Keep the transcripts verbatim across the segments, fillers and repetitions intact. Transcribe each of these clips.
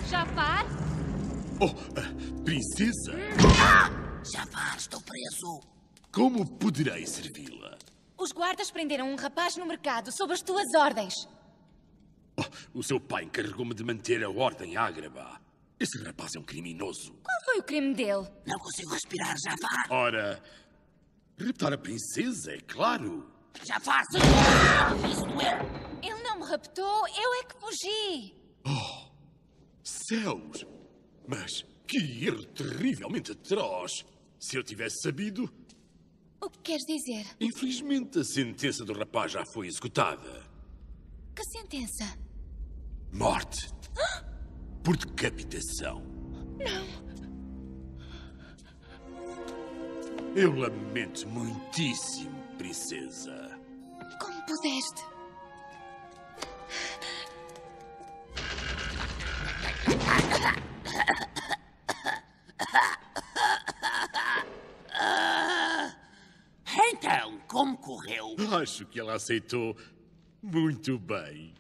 Jafar? Oh, uh, princesa! Ah! Jafar, estou preso. Como poderei servi-la? Os guardas prenderam um rapaz no mercado sob as tuas ordens. Oh, o seu pai encarregou-me de manter a ordem ágraba. Esse rapaz é um criminoso. Qual foi o crime dele? Não consigo respirar, Jafar. Ora, raptar a princesa, é claro. Jafar, se... Ah, isso doeu. Ele não me raptou, eu é que fugi. Oh, céus! Mas que erro terrivelmente atroz! Se eu tivesse sabido... O que queres dizer? Infelizmente, a sentença do rapaz já foi executada. Que sentença? Morte. Por decapitação. Não. Eu lamento muitíssimo, princesa. Como pudeste? Então, como correu? Acho que ela aceitou muito bem.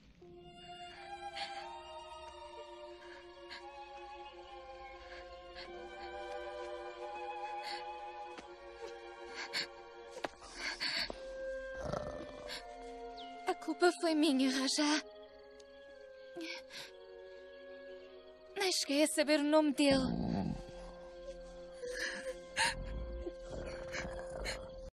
A culpa foi minha, Rajá. Nem cheguei a saber o nome dele.